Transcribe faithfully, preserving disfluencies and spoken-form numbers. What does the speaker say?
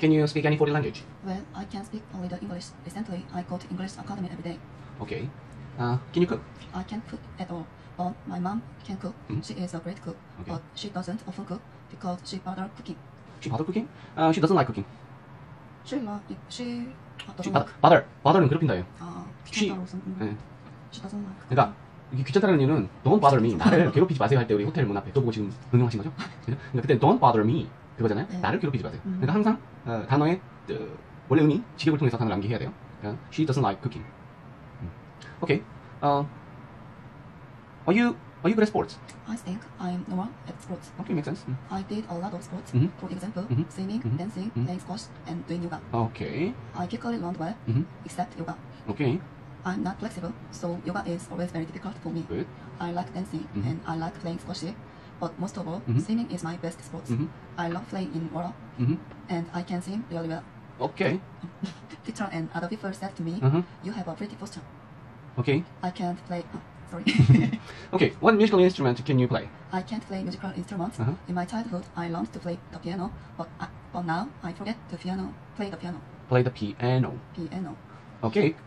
can you speak any foreign language? Well, I can speak only the English. Recently, I go to English Academy every day. Okay. Uh, can you cook? I can't cook at all. But my mom can cook. Mhm. She is a great cook, Okay. but she doesn't often cook because she bother cooking. She bother cooking? Uh, she doesn't like cooking. She like she She doesn't bother, like. bother, bother는 괴롭힌다예요. 아, She- 귀찮다고 무슨. 음. 네. She doesn't like. 그러니까 이게 귀찮다는 이유는 don't bother me, 나를 괴롭히지 마세요 할 때 우리 호텔 문 앞에 또 보고 지금 응용하신 거죠? 그죠? 그러니까 그때 don't bother me 그거잖아요. 네. 나를 괴롭히지 마세요. 음. 그러니까 항상 어, 단어의 어, 원래 의미 직역을 통해서 단어를 암기해야 돼요. 그러니까 she doesn't like cooking. 음. Okay. Uh, are you are you good at sports? I think I am normal at sports. Okay, makes sense. 음. I did a lot of sports. Mhm. For example, Mhm. swimming, Mhm. dancing, Mhm. playing squash, and doing yoga. Okay. I quickly learned well, Mhm. except yoga. Okay. I'm not flexible, so yoga is always very difficult for me. Good. I like dancing Mhm. and I like playing squash, but most of all, Mhm. swimming is my best sport. Mhm. I love playing in water, Mhm. and I can swim really well. Okay. Teacher and other people said to me, Uh-huh. "You have a pretty posture." Okay. I can't play. Oh, sorry. Okay. What musical instrument can you play? I can't play musical instruments. Uh-huh. In my childhood, I learned to play the piano, but I, but now I forget the piano. Play the piano. Play the piano. Piano. Okay.